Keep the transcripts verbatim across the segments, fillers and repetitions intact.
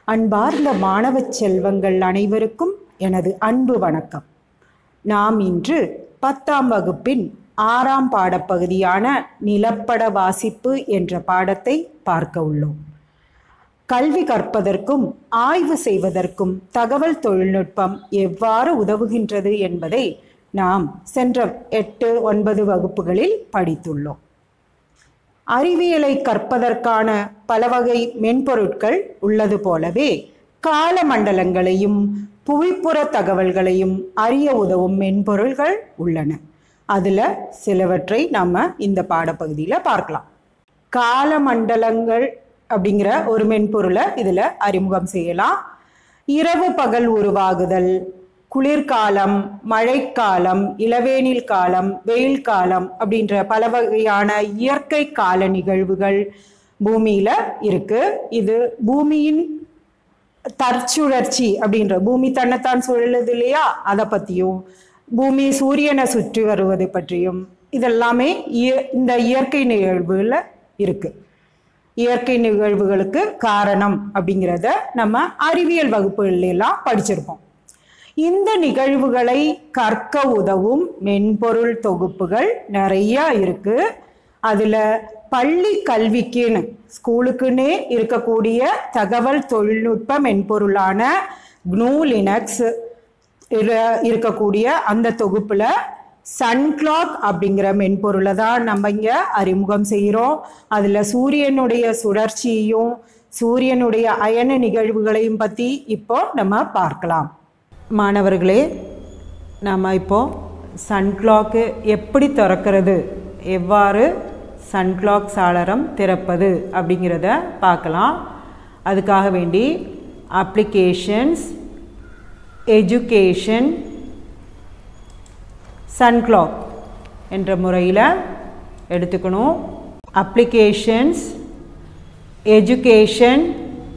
அன்பார்ந்த மாணவ செல்வங்கள் அனைவருக்கும் எனது அன்பு வணக்கம். நாம் இன்று பத்தாம் வகுப்பின் ஆறாம் பாடப்பகுதியான நிலப்பட வாசிப்பு என்ற பாடத்தை பார்க்க உள்ளோம். கல்வி கற்பதற்கும் ஆய்வு செய்வதற்கும் தகவல் தொழில்நுட்பம் எவ்வாறு உதவுகின்றது என்பதை நாம் சென்ற எட்டு ஒன்பது வகுப்புகளில் படித்துள்ளோம். அறிவியலை கற்பதற்கான பல வகை மென்பொருட்கள் உள்ளது போலவே கால மண்டலங்களையும் புவிப்புற தகவல்களையும் அறிய உதவும் மென்பொருள்கள் உள்ளன. அதில் சிலவற்றை நம்ம இந்த பாடப்பகுதியில் பார்க்கலாம். கால மண்டலங்கள் அப்படிங்கிற ஒரு மென்பொருளை இதில் அறிமுகம் செய்யலாம். இரவு பகல் உருவாகுதல், குளிர்காலம், மழைக்காலம், இளவேனில் காலம், வெயில் காலம் அப்படின்ற பல வகையான இயற்கை கால நிகழ்வுகள் பூமியில இருக்கு. இது பூமியின் தற்சுழற்சி அப்படின்ற, பூமி தன்னைத்தான் சுழலுது இல்லையா, அதை பற்றியும் பூமி சூரியனை சுற்றி வருவதை பற்றியும் இதெல்லாமே இந்த இயற்கை நிகழ்வுல இருக்கு. இயற்கை நிகழ்வுகளுக்கு காரணம் அப்படிங்கிறத நம்ம அறிவியல் வகுப்புகள் எல்லாம் படிச்சிருப்போம். இந்த நிகழ்வுகளை கற்க உதவும் மென்பொருள் தொகுப்புகள் நிறைய இருக்கு. அதுல பள்ளி கல்விக்குன்னு ஸ்கூலுக்குன்னே இருக்கக்கூடிய தகவல் தொழில்நுட்ப மென்பொருளான க்னூ லினக்ஸ் இருக்கக்கூடிய அந்த தொகுப்புல சன்கிளாக் அப்படிங்கிற மென்பொருளை தான் நம்ம இங்க அறிமுகம் செய்கிறோம். அதுல சூரியனுடைய சுழற்சியையும் சூரியனுடைய அயன நிகழ்வுகளையும் பத்தி இப்போ நம்ம பார்க்கலாம். மாணவர்களே, நாம் இப்போது சன்கிளாக்கு எப்படி திறக்கிறது, எவ்வாறு சன்கிளாக் சாளரம் திறப்பது அப்படிங்கிறத பார்க்கலாம். அதுக்காக வேண்டி அப்ளிகேஷன்ஸ், எஜுகேஷன், சன்கிளாக் என்ற முறையில் எடுத்துக்கணும். அப்ளிகேஷன்ஸ், எஜுகேஷன்,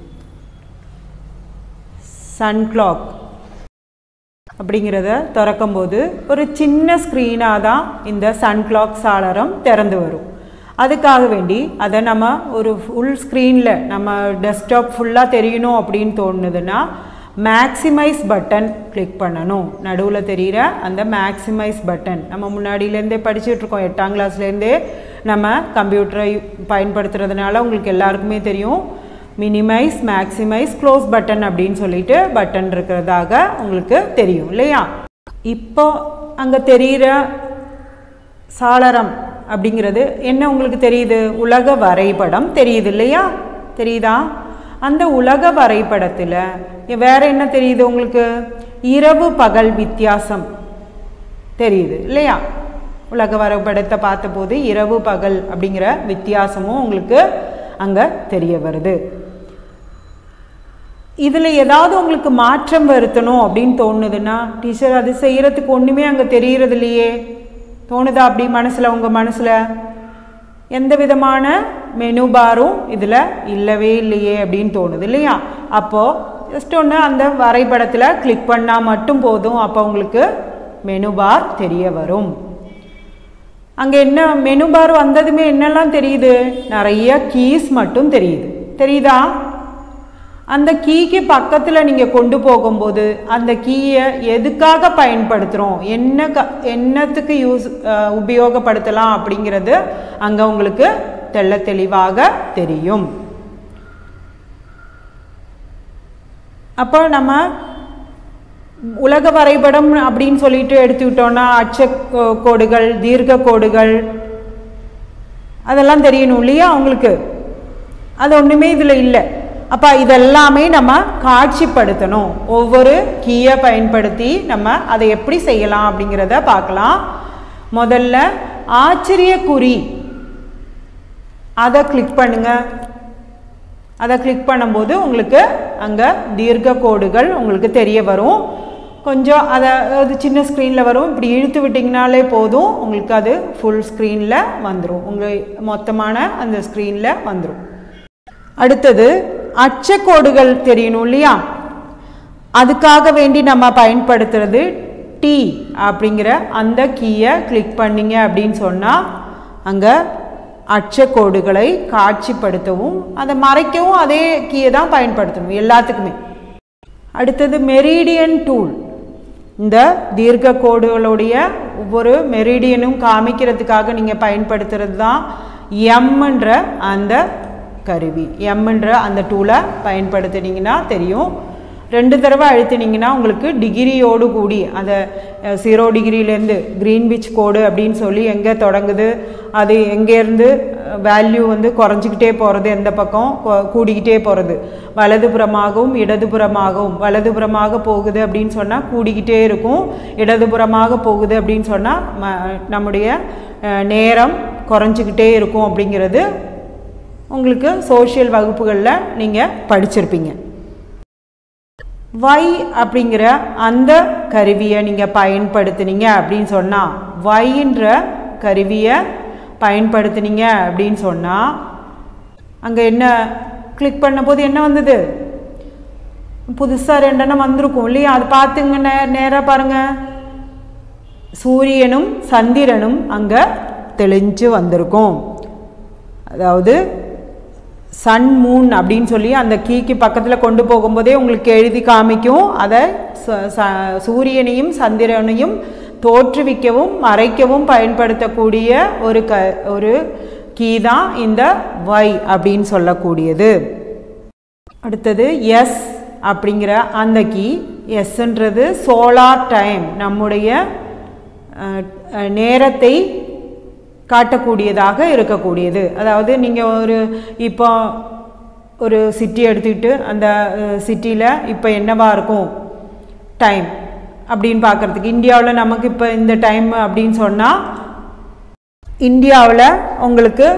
சன்கிளாக் அப்படிங்கிறத திறக்கும்போது ஒரு சின்ன ஸ்க்ரீனாக தான் இந்த சன்கிளாக் சாளரம் திறந்து வரும். அதுக்காக வேண்டி அதை நம்ம ஒரு ஃபுல் ஸ்க்ரீனில் நம்ம டெஸ்க்டாப் ஃபுல்லாக தெரியணும் அப்படின்னு தோணுதுன்னா மேக்ஸிமைஸ் பட்டன் கிளிக் பண்ணணும். நடுவில் தெரிகிற அந்த மேக்ஸிமைஸ் பட்டன் நம்ம முன்னாடியிலேருந்தே படிச்சுட்ருக்கோம். எட்டாம் கிளாஸ்லேருந்தே நம்ம கம்ப்யூட்டரை பயன்படுத்துறதுனால உங்களுக்கு எல்லாருக்குமே தெரியும். மினிமைஸ், மேக்ஸிமைஸ், க்ளோஸ் பட்டன் அப்படின்னு சொல்லிட்டு பட்டன் இருக்கிறதாக உங்களுக்கு தெரியும் இல்லையா. இப்போ அங்கே தெரிகிற சாளரம் அப்படிங்கிறது என்ன உங்களுக்கு தெரியுது? உலக வரைபடம் தெரியுது இல்லையா? தெரியுதா? அந்த உலக வரைபடத்தில் வேற என்ன தெரியுது உங்களுக்கு? இரவு பகல் வித்தியாசம் தெரியுது இல்லையா? உலக வரைபடத்தை பார்த்தபோது இரவு பகல் அப்படிங்கிற வித்தியாசமும் உங்களுக்கு அங்கே தெரிய வருது. இதில் ஏதாவது உங்களுக்கு மாற்றம் வருத்தணும் அப்படின்னு தோணுதுன்னா, டீச்சர் அது செய்கிறதுக்கு ஒன்றுமே அங்கே தெரிகிறது இல்லையே, தோணுதா? அப்படி மனசில், உங்கள் மனசில் எந்த விதமான மெனு பாரும் இதில் இல்லவே இல்லையே அப்படின்னு தோணுது இல்லையா? அப்போது ஜஸ்ட் ஒன்று அந்த வரைபடத்தில் கிளிக் பண்ணால் மட்டும் போதும். அப்போ உங்களுக்கு மெனு பார் தெரிய வரும். அங்கே என்ன மெனு பார் வந்ததுமே என்னெல்லாம் தெரியுது? நிறைய கீஸ் மட்டும் தெரியுது. தெரியுதா? அந்த கீக்கு பக்கத்தில் நீங்கள் கொண்டு போகும்போது அந்த கீயை எதுக்காக பயன்படுத்துகிறோம், என்ன க என்னத்துக்கு யூஸ் உபயோகப்படுத்தலாம் அப்படிங்கிறது அங்கே உங்களுக்கு தெள்ள தெளிவாக தெரியும். அப்போ நம்ம உலக வரைபடம் அப்படின்னு சொல்லிட்டு எடுத்துக்கிட்டோன்னா அச்ச கோடுகள், தீர்க்க கோடுகள் அதெல்லாம் தெரியணும் இல்லையா உங்களுக்கு? அது ஒன்றுமே இதில் இல்லை. அப்போ இதெல்லாமே நம்ம காட்சிப்படுத்தணும். ஒவ்வொரு கீயை பயன்படுத்தி நம்ம அதை எப்படி செய்யலாம் அப்படிங்கிறத பார்க்கலாம். முதல்ல ஆச்சரியக்குறி அதை கிளிக் பண்ணுங்க. அதை கிளிக் பண்ணும்போது உங்களுக்கு அங்கே தீர்க்க கோடுகள் உங்களுக்கு தெரிய வரும். கொஞ்சம் அதை அது சின்ன ஸ்க்ரீனில் வரும். இப்படி இழுத்து விட்டிங்கனாலே போதும், உங்களுக்கு அது ஃபுல் ஸ்க்ரீனில் வந்துடும். உங்கள் மொத்தமான அந்த ஸ்க்ரீனில் வந்துடும். அடுத்தது அச்சக்கோடுகள் தெரியணும் இல்லையா? அதுக்காக வேண்டி நம்ம பயன்படுத்துறது டி அப்படிங்கிற அந்த கீயை கிளிக் பண்ணிங்க அப்படின்னு சொன்னால் அங்கே அட்சக்கோடுகளை காட்சிப்படுத்தவும் அதை மறைக்கவும் அதே கீயை தான் பயன்படுத்தணும் எல்லாத்துக்குமே. அடுத்தது மெரிடியன் டூல். இந்த தீர்க்க கோடுகளுடைய ஒவ்வொரு மெரிடியனும் காமிக்கிறதுக்காக நீங்கள் பயன்படுத்துகிறது தான் எம்ன்ற அந்த கருவி. எம்ன்ற அந்த டூலை பயன்படுத்தினீங்கன்னா தெரியும். ரெண்டு தடவை அழுத்தினீங்கன்னா உங்களுக்கு டிகிரியோடு கூடி அந்த ஜீரோ டிகிரிலேருந்து க்ரீன்விச் கோடு அப்படின்னு சொல்லி எங்கே தொடங்குது, அது எங்கேருந்து வேல்யூ வந்து குறைஞ்சிக்கிட்டே போகிறது, எந்த பக்கம் கூடிக்கிட்டே போகிறது, வலதுபுறமாகவும் இடதுபுறமாகவும். வலதுபுறமாக போகுது அப்படின்னு சொன்னால் கூடிக்கிட்டே இருக்கும், இடதுபுறமாக போகுது அப்படின்னு சொன்னால் ம நம்முடைய நேரம் குறைஞ்சிக்கிட்டே இருக்கும் அப்படிங்கிறது உங்களுக்கு சோஷியல் வகுப்புகளில் நீங்கள் படிச்சிருப்பீங்க. வை அப்படிங்கிற அந்த கருவியை நீங்கள் பயன்படுத்தினீங்க அப்படின்னு சொன்னால், வைன்ற கருவியை பயன்படுத்தினீங்க அப்படின்னு சொன்னால் அங்கே என்ன கிளிக் பண்ண போது என்ன வந்தது? புதுசாக ரெண்டெண்ணம் வந்திருக்கும் இல்லையா? அது பார்த்துங்க, நே நேராக பாருங்கள், சூரியனும் சந்திரனும் அங்கே தெளிஞ்சு வந்திருக்கும். அதாவது சன் மூன் அப்படின்னு சொல்லி அந்த கீக்கு பக்கத்தில் கொண்டு போகும்போதே உங்களுக்கு எழுதி காமிக்கும். அதை சூரியனையும் சந்திரனையும் தோற்றுவிக்கவும் மறைக்கவும் பயன்படுத்தக்கூடிய ஒரு க ஒரு கீ தான் இந்த வை அப்படின்னு சொல்லக்கூடியது. அடுத்தது எஸ் அப்படிங்கிற அந்த கீ. எஸ்ன்றது சோலார் டைம், நம்முடைய நேரத்தை காட்டக்கூடியதாக இருக்கக்கூடியது. அதாவது நீங்கள் ஒரு இப்போ ஒரு சிட்டி எடுத்துக்கிட்டு அந்த சிட்டியில் இப்போ என்னவா இருக்கும் டைம் அப்படின்னு பார்க்குறதுக்கு, இந்தியாவில் நமக்கு இப்போ இந்த டைம் அப்படின்னு சொன்னால் இந்தியாவில் உங்களுக்கு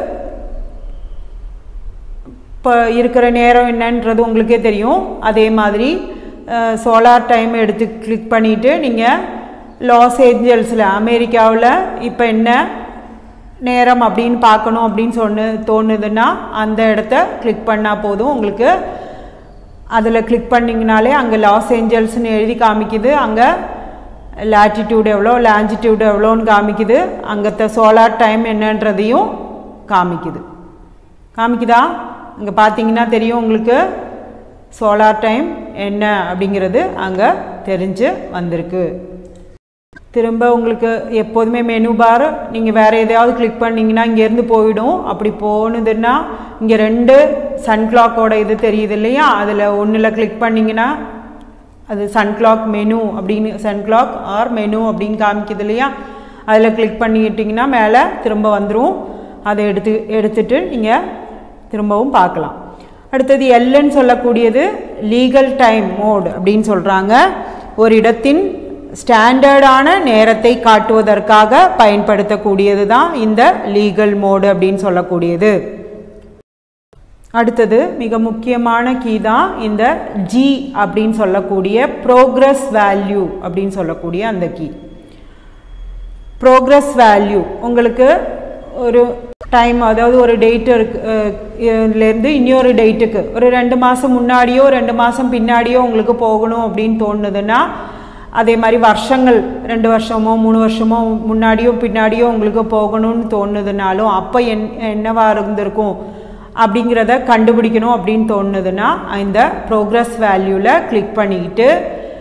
இப்போ இருக்கிற நேரம் என்னன்றது உங்களுக்கே தெரியும். அதே மாதிரி சோலார் டைம் எடுத்து கிளிக் பண்ணிவிட்டு நீங்கள் லாஸ் ஏஞ்சல்ஸில் அமெரிக்காவில் இப்போ என்ன நேரம் அப்படின்னு பார்க்கணும் அப்படின்னு சொன்னு தோணுதுன்னா அந்த இடத்த கிளிக் பண்ணால் போதும். உங்களுக்கு அதில் கிளிக் பண்ணிங்கனாலே அங்கே லாஸ் ஏஞ்சல்ஸ்னு எழுதி காமிக்குது. அங்கே லாட்டிடியூட் எவ்வளோ லாஞ்சிடியூட் எவ்வளோன்னு காமிக்குது. அங்கே சோலார் டைம் என்னன்றதையும் காமிக்குது. காமிக்குதா? அங்கே பார்த்தீங்கன்னா தெரியும் உங்களுக்கு சோலார் டைம் என்ன அப்படிங்கிறது அங்கே தெரிஞ்சு வந்திருக்கு. திரும்ப உங்களுக்கு எப்போதுமே மெனு பார் நீங்கள் வேறு எதையாவது கிளிக் பண்ணிங்கன்னா இங்கேருந்து போயிடும். அப்படி போனதுன்னா இங்கே ரெண்டு சன் கிளாக்கோட இது தெரியுது இல்லையா? அதில் ஒன்றில் கிளிக் பண்ணிங்கன்னா அது சன் கிளாக் மெனு அப்படின்னு, சன் கிளாக் ஆர் மெனு அப்படின்னு காமிக்குது இல்லையா? அதில் கிளிக் பண்ணிக்கிட்டிங்கன்னா மேலே திரும்ப வந்துடும். அதை எடுத்து எடுத்துட்டு நீங்கள் திரும்பவும் பார்க்கலாம். அடுத்தது எல்லுன்னு சொல்லக்கூடியது லீகல் டைம் மோட் அப்படின்னு சொல்கிறாங்க. ஒரு இடத்தின் ஸ்டாண்டர்டான நேரத்தை காட்டுவதற்காக பயன்படுத்தக்கூடியது தான் இந்த லீகல் மோடு அப்படின்னு சொல்லக்கூடியது. அடுத்தது மிக முக்கியமான கீ தான் இந்த ஜி அப்படின்னு சொல்லக்கூடிய ப்ரோக்ரஸ் வேல்யூ அப்படின்னு சொல்லக்கூடிய அந்த கீ. ப்ரோக்ரஸ் வேல்யூ உங்களுக்கு ஒரு டைம், அதாவது ஒரு டேட்டு இருக்குலேருந்து இன்னொரு டேட்டுக்கு ஒரு ரெண்டு மாதம் முன்னாடியோ ரெண்டு மாதம் பின்னாடியோ உங்களுக்கு போகணும் அப்படின்னு தோணுதுன்னா, அதே மாதிரி வருஷங்கள் ரெண்டு வருஷமோ மூணு வருஷமோ முன்னாடியோ பின்னாடியோ உங்களுக்கு போகணும்னு தோணுதுனாலும் அப்போ என் என்னவா இருந்திருக்கும் அப்படிங்கிறத கண்டுபிடிக்கணும் அப்படின்னு தோணுதுன்னா இந்த ப்ரோக்ரஸ் வேல்யூவில் கிளிக் பண்ணிக்கிட்டு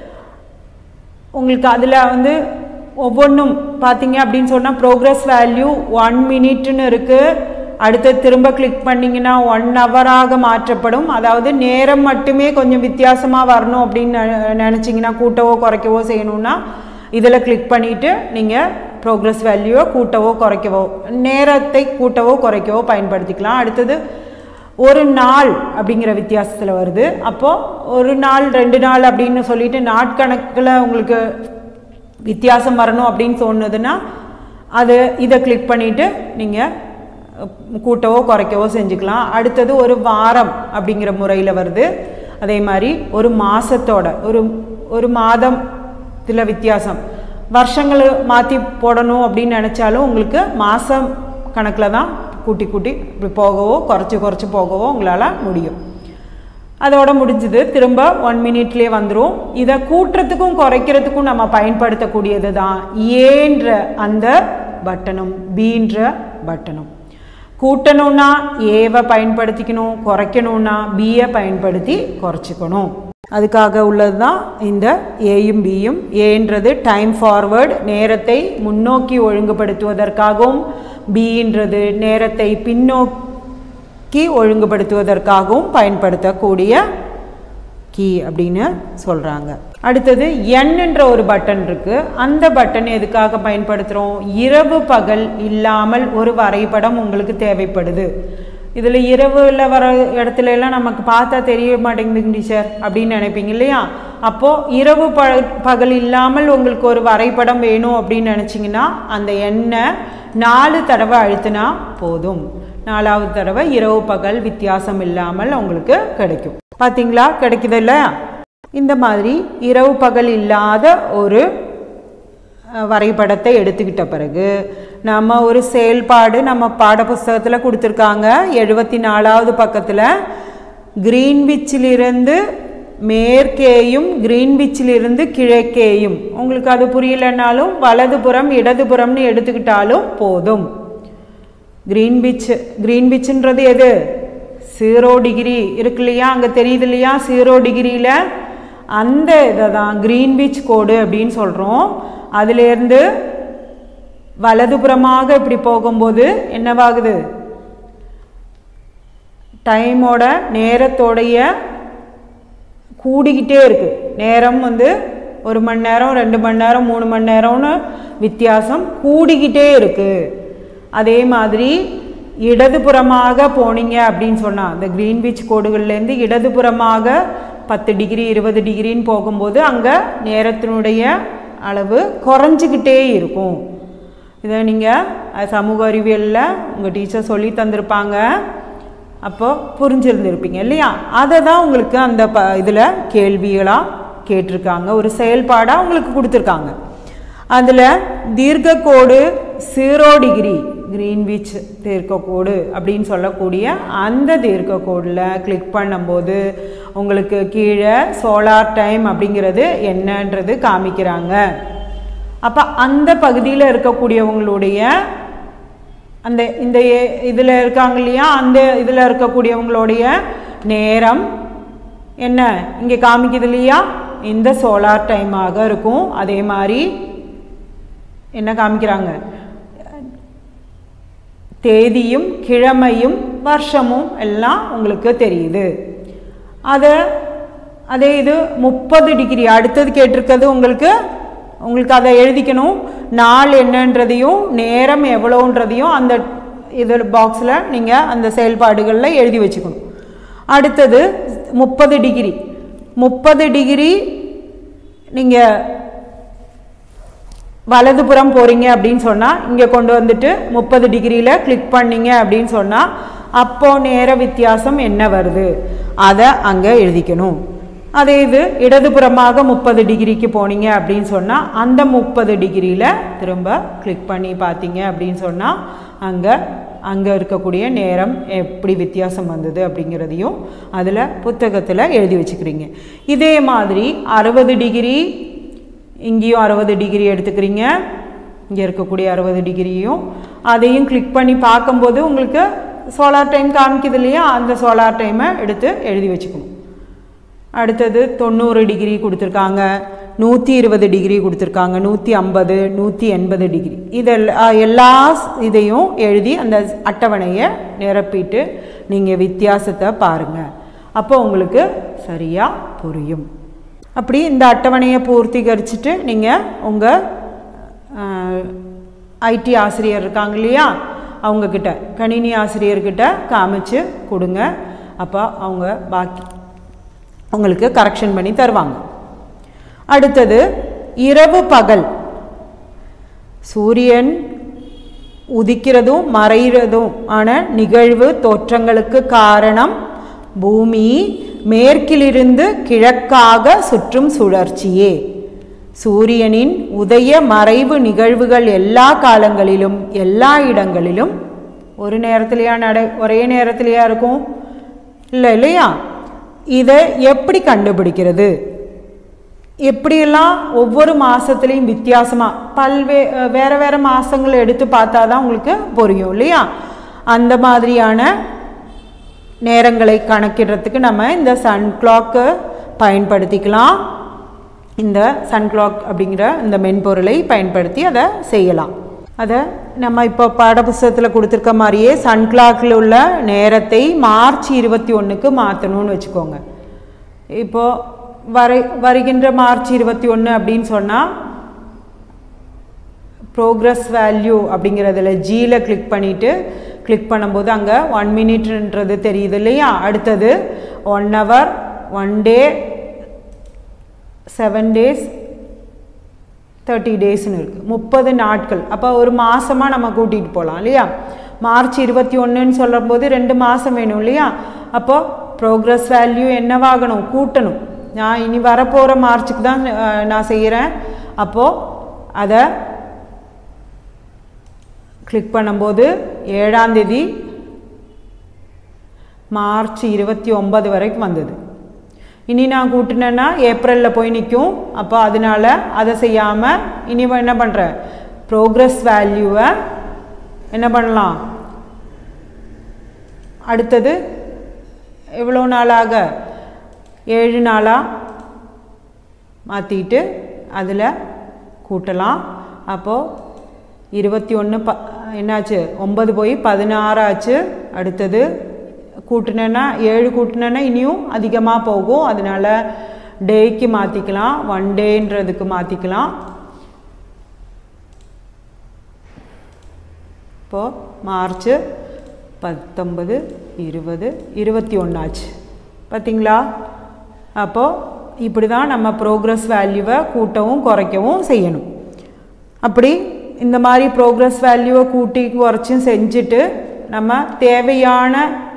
உங்களுக்கு அதில் வந்து ஒவ்வொன்றும் பார்த்தீங்க அப்படின்னு சொன்னால் ப்ரோக்ரஸ் வேல்யூ ஒன் மினிட்னு இருக்குது. அடுத்து திரும்ப கிளிக் பண்ணிங்கன்னா ஒன் ஹவராக மாற்றப்படும். அதாவது நேரம் மட்டுமே கொஞ்சம் வித்தியாசமாக வரணும் அப்படின்னு நினச்சிங்கன்னா, கூட்டவோ குறைக்கவோ செய்யணுன்னா இதில் கிளிக் பண்ணிவிட்டு நீங்கள் ப்ரோக்ரஸ் வேல்யூவை கூட்டவோ குறைக்கவோ நேரத்தை கூட்டவோ குறைக்கவோ பயன்படுத்திக்கலாம். அடுத்தது ஒரு நாள் அப்படிங்கிற வித்தியாசத்தில் வருது. அப்போது ஒரு நாள் ரெண்டு நாள் அப்படின்னு சொல்லிட்டு நாட்கணக்கில் உங்களுக்கு வித்தியாசம் வரணும் அப்படின்னு தோணுதுன்னா அது இதை கிளிக் பண்ணிவிட்டு நீங்கள் கூட்டவோ குறைக்கவோ செஞ்சுக்கலாம். அடுத்தது ஒரு வாரம் அப்படிங்கிற முறையில் வருது. அதே மாதிரி ஒரு மாதத்தோட ஒரு ஒரு மாதத்தில் வித்தியாசம், வருஷங்கள் மாற்றி போடணும் அப்படின்னு நினச்சாலும் உங்களுக்கு மாதம் கணக்கில் தான் கூட்டி கூட்டி இப்படி போகவோ குறைச்சி குறைச்சி போகவோ உங்களால் முடியும். அதோட முடிஞ்சது. திரும்ப ஒன் மினிட்லேயே வந்துடும். இதை கூட்டுறதுக்கும் குறைக்கிறதுக்கும் நம்ம பயன்படுத்தக்கூடியது தான் ஏன்ற அந்த பட்டனும் பீன்ற பட்டனும். கூட்டணும்னா ஏவை பயன்படுத்திக்கணும், குறைக்கணும்னா பியை பயன்படுத்தி குறைச்சிக்கணும். அதுக்காக உள்ளது தான் இந்த ஏயும் பியும். ஏன்றது டைம் ஃபார்வர்டு, நேரத்தை முன்னோக்கி ஒழுங்குபடுத்துவதற்காகவும், பின்றது நேரத்தை பின்னோக்கி ஒழுங்குபடுத்துவதற்காகவும் பயன்படுத்தக்கூடிய கீ அப்படின்னு சொல்கிறாங்க. அடுத்தது என் என்ற ஒரு பட்டன் இருக்குது. அந்த பட்டன் எதுக்காக பயன்படுத்துகிறோம்? இரவு பகல் இல்லாமல் ஒரு வரைபடம் உங்களுக்கு தேவைப்படுது. இதில் இரவில் வர இடத்துல எல்லாம் நமக்கு பார்த்தா தெரிய மாட்டேங்குது டீச்சர் அப்படின்னு நினைப்பீங்க இல்லையா? அப்போது இரவு ப பகல் இல்லாமல் உங்களுக்கு ஒரு வரைபடம் வேணும் அப்படின்னு நினச்சிங்கன்னா அந்த எண்ணை நாலு தடவை அழுத்தினா போதும். நாலாவது தடவை இரவு பகல் வித்தியாசம் இல்லாமல் உங்களுக்கு கிடைக்கும். பார்த்தீங்களா? கிடைக்குது இல்லை? இந்த மாதிரி இரவு பகல் இல்லாத ஒரு வரைபடத்தை எடுத்துக்கிட்ட பிறகு நம்ம ஒரு செயல்பாடு நம்ம பாடப்புஸ்தகத்தில் கொடுத்துருக்காங்க. எழுபத்தி நாலாவது பக்கத்தில் கிரீன்விச்சிலிருந்து மேற்கேயும் கிரீன்விச்சிலிருந்து கிழக்கேயும், உங்களுக்கு அது புரியலைன்னாலும் வலதுபுறம் இடதுபுறம்னு எடுத்துக்கிட்டாலும் போதும். கிரீன்விச் கிரீன்விச்ன்றது எது? ஜீரோ டிகிரி இருக்கு இல்லையா? அங்கே தெரியுது இல்லையா? ஜீரோ டிகிரியில் அந்த இதை தான் கிரீன்விச் கோடு அப்படின்னு சொல்கிறோம். அதிலேருந்து வலதுபுறமாக இப்படி போகும்போது என்னவாகுது? டைமோட நேரத்தோடைய கூடிக்கிட்டே இருக்குது. நேரம் வந்து ஒரு மணி நேரம், ரெண்டு மணி நேரம், மூணு மணி நேரம்னு வித்தியாசம் கூடிக்கிட்டே இருக்குது. அதே மாதிரி இடதுபுறமாக போனீங்க அப்படின்னு சொன்னால் இந்த கிரீன்விச் கோடுகள்லேருந்து இடதுபுறமாக பத்து டிகிரி இருபது டிகிரின்னு போகும்போது அங்கே நேரத்தினுடைய அளவு குறைஞ்சிக்கிட்டே இருக்கும். இதை நீங்கள் சமூக அறிவியலில் உங்கள் டீச்சர் சொல்லி தந்திருப்பாங்க, அப்போ புரிஞ்சிருந்துருப்பீங்க இல்லையா? அதை தான் உங்களுக்கு அந்த ப இதில் கேள்விகளாக கேட்டிருக்காங்க, ஒரு செயல்பாடாக உங்களுக்கு கொடுத்துருக்காங்க. அதில் தீர்க்கக்கோடு ஜீரோ டிகிரி கிரீன்விச் தீர்க்கக்கோடு அப்படின்னு சொல்லக்கூடிய அந்த தீர்க்கக்கோடில் கிளிக் பண்ணும்போது உங்களுக்கு கீழே சோலார் டைம் அப்படிங்கிறது என்னன்றது காமிக்கிறாங்க. அப்போ அந்த பகுதியில் இருக்கக்கூடியவங்களுடைய அந்த இந்த இதில் இருக்காங்க இல்லையா, அந்த இதில் இருக்கக்கூடியவங்களுடைய நேரம் என்ன இங்கே காமிக்குது இல்லையா? இந்த சோலார் டைமாக இருக்கும். அதே மாதிரி என்ன காமிக்கிறாங்க? தேதியும் கிழமையும் வருஷமும் எல்லாம் உங்களுக்கு தெரியுது. அதை அதே இது முப்பது டிகிரி அடுத்தது கேட்டிருக்கிறது உங்களுக்கு உங்களுக்கு அதை எழுதிக்கணும். நாள் என்னன்றதையும் நேரம் எவ்வளோன்றதையும் அந்த இது பாக்ஸில் நீங்கள் அந்த செயல்பாடுகளில் எழுதி வச்சுக்கணும். அடுத்தது முப்பது டிகிரி முப்பது டிகிரி நீங்கள் வலதுபுறம் போகிறீங்க அப்படின்னு சொன்னால் இங்கே கொண்டு வந்துட்டு முப்பது டிகிரியில் கிளிக் பண்ணிங்க அப்படின்னு சொன்னால் அப்போது நேர வித்தியாசம் என்ன வருது அதை அங்கே எழுதிக்கணும். அதே இது இடதுபுறமாக முப்பது டிகிரிக்கு போனீங்க அப்படின்னு சொன்னால் அந்த முப்பது டிகிரியில் திரும்ப கிளிக் பண்ணி பார்த்தீங்க அப்படின்னு சொன்னால் அங்கே அங்கே இருக்கக்கூடிய நேரம் எப்படி வித்தியாசம் வந்தது அப்படிங்கிறதையும் அதில் புத்தகத்தில் எழுதி வச்சுக்கிறீங்க. இதே மாதிரி அறுபது டிகிரி இங்கேயும் அறுபது டிகிரி எடுத்துக்கிறீங்க, இங்கே இருக்கக்கூடிய அறுபது டிகிரியும் அதையும் கிளிக் பண்ணி பார்க்கும்போது உங்களுக்கு சோலார் டைம் காமிக்குது இல்லையா? அந்த சோலார் டைமை எடுத்து எழுதி வச்சுக்கணும். அடுத்தது தொண்ணூறு டிகிரி கொடுத்துருக்காங்க, நூற்றி இருபது டிகிரி கொடுத்துருக்காங்க, நூற்றி ஐம்பது நூற்றி எண்பது டிகிரி இதெல்லாம் எல்லா இதையும் எழுதி அந்த அட்டவணையை நிரப்பிட்டு நீங்கள் வித்தியாசத்தை பாருங்கள். அப்போ உங்களுக்கு சரியாக புரியும். அப்படி இந்த அட்டவணையை பூர்த்திகரிச்சுட்டு நீங்கள் உங்கள் ஐடி ஆசிரியர் இருக்காங்க இல்லையா, அவங்கக்கிட்ட கணினி ஆசிரியர்கிட்ட காமிச்சு கொடுங்க. அப்போ அவங்க பாக்கி உங்களுக்கு கரெக்ஷன் பண்ணி தருவாங்க. அடுத்தது இரவு பகல், சூரியன் உதிக்கிறதும் மறைகிறதும் ஆன நிகழ்வு தோற்றங்களுக்கு காரணம் பூமி மேற்கிலிருந்து கிழக்காக சுற்றும் சுழற்சியே. சூரியனின் உதய மறைவு நிகழ்வுகள் எல்லா காலங்களிலும் எல்லா இடங்களிலும் ஒரு நேரத்திலேயா நட ஒரே நேரத்திலேயா இருக்கும்? இல்லை இல்லையா? இதை எப்படி கண்டுபிடிக்கிறது? எப்படியெல்லாம் ஒவ்வொரு மாதத்துலேயும் வித்தியாசமாக பல்வே வேறு வேறு மாதங்களை எடுத்து பார்த்தா தான் உங்களுக்கு புரியும் இல்லையா? அந்த மாதிரியான நேரங்களை கணக்கிடுறதுக்கு நம்ம இந்த சன் கிளாக்கை பயன்படுத்திக்கலாம். இந்த சன் கிளாக் அப்படிங்கிற இந்த மென்பொருளை பயன்படுத்தி அதை செய்யலாம். அதை நம்ம இப்போ பாடப்புஸ்தகத்தில் கொடுத்துருக்க மாதிரியே சன் கிளாக்கில் உள்ள நேரத்தை மார்ச் இருபத்தி ஒன்றுக்கு மாற்றணும்னு வச்சுக்கோங்க. இப்போது வரை வருகின்ற மார்ச் இருபத்தி ஒன்று அப்படின்னு சொன்னால் ப்ரோக்ரஸ் வேல்யூ அப்படிங்கிறதுல ஜியில் கிளிக் பண்ணிவிட்டு கிளிக் பண்ணும்போது அங்கே ஒன் மினிட்ன்றது தெரியுது இல்லையா. அடுத்தது one hour, one day, seven days, thirty டேஸ்னு இருக்குது. முப்பது நாட்கள். அப்போ ஒரு மாதமாக நம்ம கூட்டிகிட்டு போகலாம் இல்லையா. மார்ச் இருபத்தி ஒன்றுன்னு சொல்லும்போது ரெண்டு மாதம் வேணும் இல்லையா. அப்போது ப்ரோக்ரஸ் வேல்யூ என்னவாகணும், கூட்டணும். நான் இனி வரப்போகிற மார்ச்சுக்கு தான் நான் செய்கிறேன். அப்போது அதை கிளிக் பண்ணும்போது ஏழாம் தேதி மார்ச் இருபத்தி ஒன்பது வரைக்கும் வந்தது. இனி நான் கூட்டினேன்னா ஏப்ரலில் போய் நிற்கும். அப்போ அதனால் அதை செய்யாமல் இனி என்ன பண்ணுறேன், ப்ரோக்ரஸ் வேல்யூவை என்ன பண்ணலாம், அடுத்தது எவ்வளோ நாளாக ஏழு நாளாக மாற்றிட்டு அதில் கூட்டலாம். அப்போது இருபத்தி ஒன்று ப என்னாச்சு, ஒம்பது போய் பதினாறு ஆச்சு. அடுத்தது கூட்டினேன்னா ஏழு கூட்டினேன்னா இனியும் அதிகமாக போகும். அதனால் டேக்கு மாற்றிக்கலாம், ஒன் டேன்றதுக்கு மாற்றிக்கலாம். இப்போது மார்ச் பத்தொம்பது, இருபது, இருபத்தி ஒன்று ஆச்சு பார்த்திங்களா. அப்போது இப்படி தான் நம்ம ப்ரோக்ரஸ் வேல்யூவை கூட்டவும் குறைக்கவும் செய்யணும். அப்படி இந்த மாதிரி ப்ரோக்ரஸ் வேல்யூவை கூட்டி குறைச்சும் செஞ்சுட்டு நம்ம தேவையான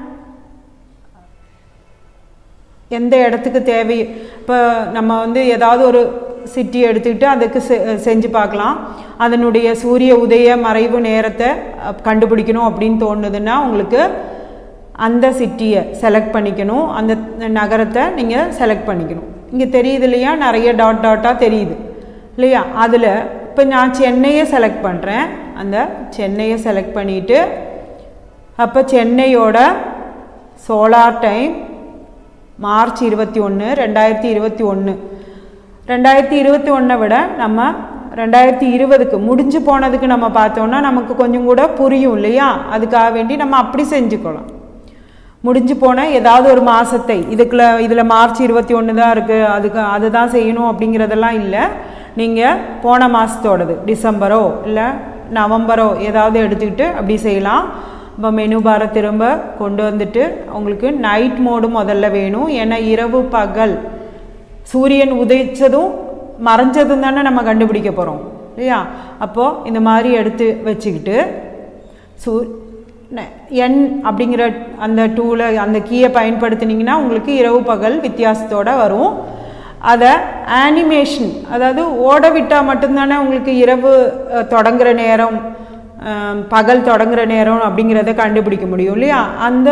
எந்த இடத்துக்கு தேவை, இப்போ நம்ம வந்து ஏதாவது ஒரு சிட்டி எடுத்துக்கிட்டு அதுக்கு செ செஞ்சு பார்க்கலாம். அதனுடைய சூரிய உதய மறைவு நேரத்தை கண்டுபிடிக்கணும் அப்படின்னு தோணுதுன்னா உங்களுக்கு அந்த சிட்டியை செலக்ட் பண்ணிக்கணும், அந்த நகரத்தை நீங்கள் செலக்ட் பண்ணிக்கணும். இங்கே தெரியுது இல்லையா, நிறைய டாட் டாட்டாக தெரியுது இல்லையா. அதில் இப்போ நான் சென்னையை செலக்ட் பண்ணுறேன். அந்த சென்னையை செலக்ட் பண்ணிவிட்டு அப்போ சென்னையோட சோலார் டைம் மார்ச் இருபத்தி ஒன்று ரெண்டாயிரத்தி இருபத்தி ஒன்று ரெண்டாயிரத்தி இருபத்தி ஒன்றை விட நம்ம ரெண்டாயிரத்தி இருபதுக்கு முடிஞ்சு போனதுக்கு நம்ம பார்த்தோன்னா நமக்கு கொஞ்சம் கூட புரியும் இல்லையா. அதுக்காக வேண்டி நம்ம அப்படி செஞ்சுக்கலாம். முடிஞ்சு போன ஏதாவது ஒரு மாதத்தை இதுக்குள்ள இதில் மார்ச் இருபத்தி ஒன்று தான் இருக்குது, அதுக்கு அதுதான் செய்யணும் அப்படிங்கிறதெல்லாம் இல்லை. நீங்கள் போன மாதத்தோடது டிசம்பரோ இல்லை நவம்பரோ ஏதாவது எடுத்துக்கிட்டு அப்படி செய்யலாம். இப்போ மெனு பாரை திரும்ப கொண்டு வந்துட்டு உங்களுக்கு நைட் மோடு முதல்ல வேணும். ஏன்னா இரவு பகல் சூரியன் உதைச்சதும் மறைஞ்சதும் தானே நம்ம கண்டுபிடிக்க போகிறோம் இல்லையா. அப்போது இந்த மாதிரி எடுத்து வச்சுக்கிட்டு சூ என் அப்படிங்கிற அந்த டூலை அந்த கீயை பயன்படுத்தினீங்கன்னா உங்களுக்கு இரவு பகல் வித்தியாசத்தோடு வரும். அதை ஆனிமேஷன், அதாவது ஓட விட்டால் மட்டும்தானே உங்களுக்கு இரவு தொடங்குகிற நேரம் பகல் தொடங்குகிற நேரம் அப்படிங்கிறத கண்டுபிடிக்க முடியும் இல்லையா. அந்த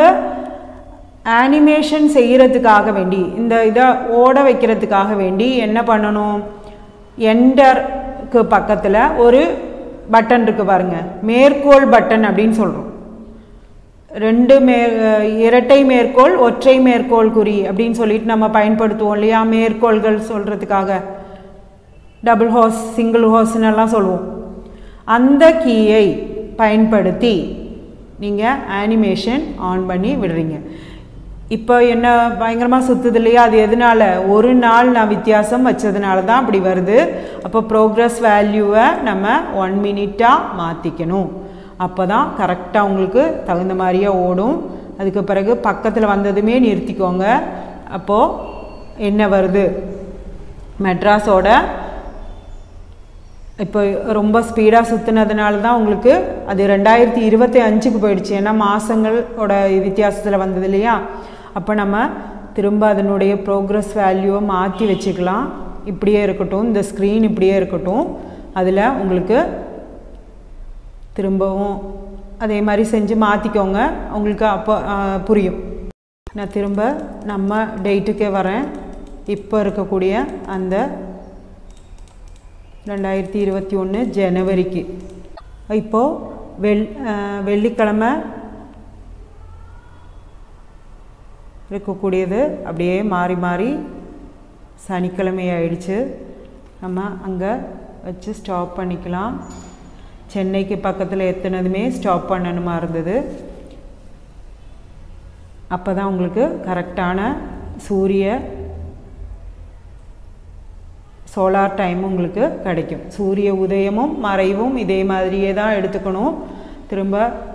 ஆனிமேஷன் செய்கிறதுக்காக வேண்டி இந்த இதை ஓட வைக்கிறதுக்காக வேண்டி என்ன பண்ணணும், என்டருக்கு பக்கத்தில் ஒரு பட்டன் இருக்குது பாருங்கள், மேற்கோள் பட்டன் அப்படின்னு சொல்கிறோம். ரெண்டு மே இரட்டை மேற்கோள் ஒற்றை மேற்கோள் குறி அப்படின்னு சொல்லிட்டு நம்ம பயன்படுத்துவோம் இல்லையா. மேற்கோள்கள் சொல்கிறதுக்காக டபுள் ஹோஸ் சிங்கிள் ஹோஸ்ன்னெல்லாம் சொல்லுவோம். அந்த கீயை பயன்படுத்தி நீங்கள் ஆனிமேஷன் ஆன் பண்ணி விடுறீங்க. இப்போ என்ன பயங்கரமாக சுற்றுது இல்லையா, அது எதனால், ஒரு நாள் நான் வித்தியாசம் வச்சதுனால தான் அப்படி வருது. அப்போ ப்ரோக்ரஸ் வேல்யூவை நம்ம ஒன் மினிட்டாக மாற்றிக்கணும். அப்போ தான் கரெக்டாக உங்களுக்கு தகுந்த மாதிரியே ஓடும். அதுக்கு பிறகு பக்கத்தில் வந்ததுமே நிறுத்திக்கோங்க. அப்போது என்ன வருது, மெட்ராஸோட இப்போ ரொம்ப ஸ்பீடாக சுற்றுனதுனால தான் உங்களுக்கு அது ரெண்டாயிரத்தி இருபத்தி அஞ்சுக்கு போயிடுச்சு. ஏன்னா மாதங்களோட வித்தியாசத்தில் வந்தது இல்லையா. அப்போ நம்ம திரும்ப அதனுடைய ப்ரோக்ரஸ் வேல்யூவை மாற்றி வச்சுக்கலாம். இப்படியே இருக்கட்டும், இந்த ஸ்க்ரீன் இப்படியே இருக்கட்டும். அதில் உங்களுக்கு திரும்பவும் அதே மாதிரி செஞ்சு மாற்றிக்கோங்க, உங்களுக்கு அப்போ புரியும். நான் திரும்ப நம்ம டேட்டுக்கே வரேன். இப்போ இருக்கக்கூடிய அந்த ரெண்டாயிரத்தி இருபத்தி ஒன்று ஜனவரிக்கு இப்போது வெள் வெள்ளிக்கிழமை இருக்கக்கூடியது அப்படியே மாறி மாறி சனிக்கிழமை ஆயிடுச்சு. நம்ம அங்கே வச்சு ஸ்டாப் பண்ணிக்கலாம். சென்னைக்கு பக்கத்தில் எத்தனதுமே ஸ்டாப் பண்ணணுமா இருந்தது. அப்போ தான் உங்களுக்கு கரெக்டான சூரிய சோலார் டைம் உங்களுக்கு கிடைக்கும். சூரிய உதயமும் மறைவும் இதே மாதிரியே தான் எடுத்துக்கணும். திரும்ப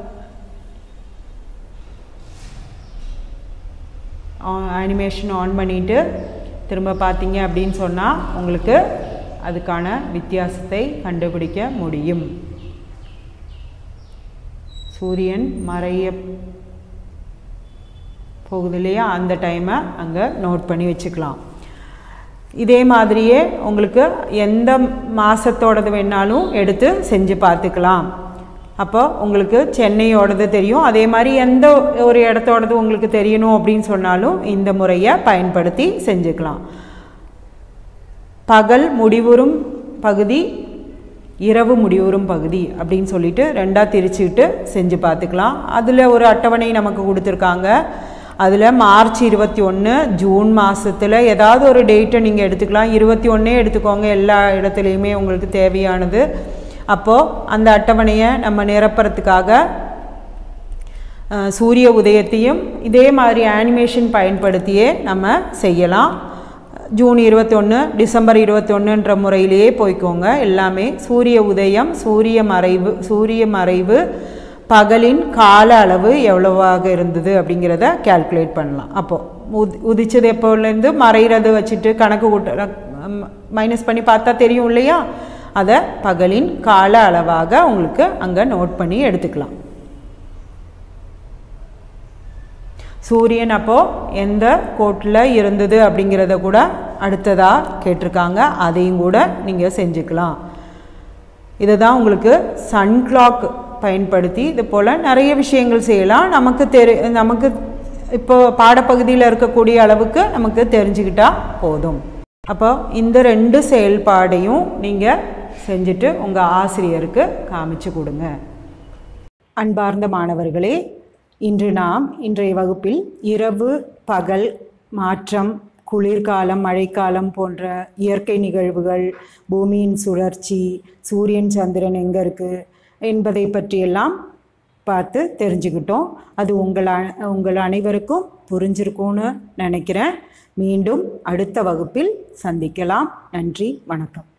அனிமேஷன் ஆன் பண்ணிவிட்டு திரும்ப பார்த்தீங்க அப்படின்னு சொன்னால் உங்களுக்கு அதுக்கான வித்தியாசத்தை கண்டுபிடிக்க முடியும். சூரியன் மறைய போகுது இல்லையா, அந்த டைமை அங்கே நோட் பண்ணி வச்சுக்கலாம். இதே மாதிரியே உங்களுக்கு எந்த மாதத்தோடது வேணாலும் எடுத்து செஞ்சு பார்த்துக்கலாம். அப்போ உங்களுக்கு சென்னையோடது தெரியும். அதே மாதிரி எந்த ஒரு இடத்தோடது உங்களுக்கு தெரியணும் அப்படின்னு சொன்னாலும் இந்த முறையை பயன்படுத்தி செஞ்சுக்கலாம். பகல் முடிவுறும் பகுதி, இரவு முடிவுறும் பகுதி அப்படின்னு சொல்லிட்டு ரெண்டாக திரிச்சுக்கிட்டு செஞ்சு பார்த்துக்கலாம். அதில் ஒரு அட்டவணை நமக்கு கொடுத்துருக்காங்க. அதில் மார்ச் இருபத்தி ஒன்று ஜூன் மாதத்தில் ஏதாவது ஒரு டேட்டை நீங்கள் எடுத்துக்கலாம். இருபத்தி ஒன்றே எடுத்துக்கோங்க, எல்லா இடத்துலையுமே உங்களுக்கு தேவையானது. அப்போது அந்த அட்டவணையை நம்ம நிரப்புறதுக்காக சூரிய உதயத்தையும் இதே மாதிரி அனிமேஷன் பயன்படுத்தியே நம்ம செய்யலாம். ஜூன் இருபத்தி ஒன்று டிசம்பர் இருபத்தி ஒன்றுன்ற முறையிலேயே போய்க்கோங்க. எல்லாமே சூரிய உதயம், சூரிய மறைவு, சூரிய மறைவு பகலின் கால அளவு எவ்வளவாக இருந்தது அப்படிங்கிறத கால்குலேட் பண்ணலாம். அப்போது உதி உதிச்சது எப்போலேருந்து மறைகிறது வச்சுட்டு கணக்கு கூட்ட மைனஸ் பண்ணி பார்த்தா தெரியும் இல்லையா, அதை பகலின் கால அளவாக உங்களுக்கு அங்கே நோட் பண்ணி எடுத்துக்கலாம். சூரியன் அப்போது எந்த கோட்டில் இருந்தது அப்படிங்கிறத கூட அடுத்ததாக கேட்டிருக்காங்க. அதையும் கூட நீங்கள் செஞ்சுக்கலாம். இதை தான் உங்களுக்கு சன் கிளாக் பயன்படுத்தி இது போல் நிறைய விஷயங்கள் செய்யலாம். நமக்கு தெரி நமக்கு இப்போ பாடப்பகுதியில் இருக்கக்கூடிய அளவுக்கு நமக்கு தெரிஞ்சுக்கிட்டால் போதும். அப்போ இந்த ரெண்டு செயல்பாடையும் நீங்கள் செஞ்சுட்டு உங்கள் ஆசிரியருக்கு காமிச்சு கொடுங்க. அன்பார்ந்த மாணவர்களே, இன்று நாம் இன்றைய வகுப்பில் இரவு பகல் மாற்றம், குளிர்காலம் மழைக்காலம் போன்ற இயற்கை நிகழ்வுகள், பூமியின் சுழற்சி, சூரியன் சந்திரன் எங்கே இருக்குது என்பதை பற்றியெல்லாம் பார்த்து தெரிஞ்சுக்கிட்டோம். அது உங்கள் உங்கள் அனைவருக்கும் புரிஞ்சிருக்கும்னு நினைக்கிறேன். மீண்டும் அடுத்த வகுப்பில் சந்திக்கலாம். நன்றி, வணக்கம்.